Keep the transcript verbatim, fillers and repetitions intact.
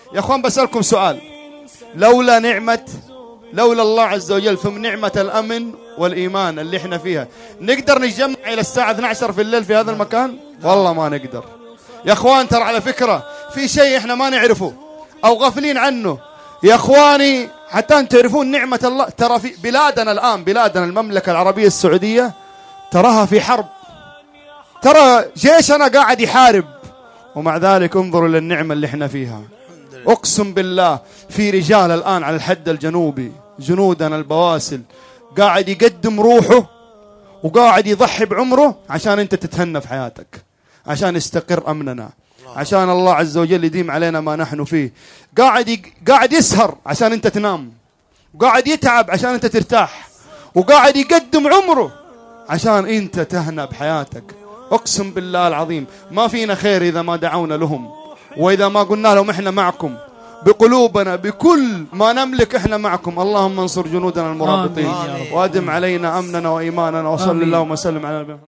يا أخوان بسألكم سؤال، لولا نعمة لولا الله عز وجل ثم نعمة الأمن والإيمان اللي احنا فيها، نقدر نتجمع إلى الساعة اثنتي عشرة في الليل في هذا المكان؟ والله ما نقدر يا أخوان. ترى على فكرة في شيء احنا ما نعرفه أو غافلين عنه يا أخواني، حتى أن تعرفون نعمة الله. ترى في بلادنا الآن، بلادنا المملكة العربية السعودية تراها في حرب، ترى جيشنا قاعد يحارب، ومع ذلك انظروا للنعمة اللي احنا فيها. أقسم بالله في رجال الآن على الحد الجنوبي، جنودنا البواسل، قاعد يقدم روحه وقاعد يضحي بعمره عشان أنت تتهنى في حياتك، عشان يستقر أمننا، عشان الله عز وجل يديم علينا ما نحن فيه. قاعد ي... قاعد يسهر عشان أنت تنام، وقاعد يتعب عشان أنت ترتاح، وقاعد يقدم عمره عشان أنت تهنى بحياتك. أقسم بالله العظيم ما فينا خير إذا ما دعونا لهم، وإذا ما قلنا لهم إحنا معكم بقلوبنا بكل ما نملك، إحنا معكم. اللهم انصر جنودنا المرابطين وأدم علينا أمننا وإيماننا، وصلى الله وسلم على